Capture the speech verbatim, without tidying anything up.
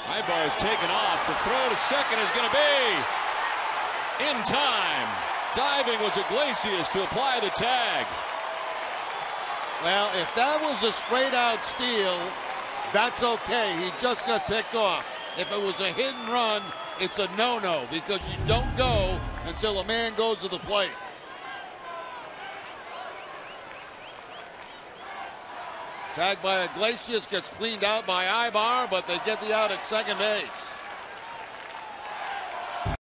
Aybar is taken off. The throw to second is going to be in time. Diving was Iglesias to apply the tag. Well, if that was a straight out steal, that's okay. He just got picked off. If it was a hit and run, it's a no-no because you don't go until a man goes to the plate. Tagged by Iglesias, gets cleaned out by Aybar, but they get the out at second base.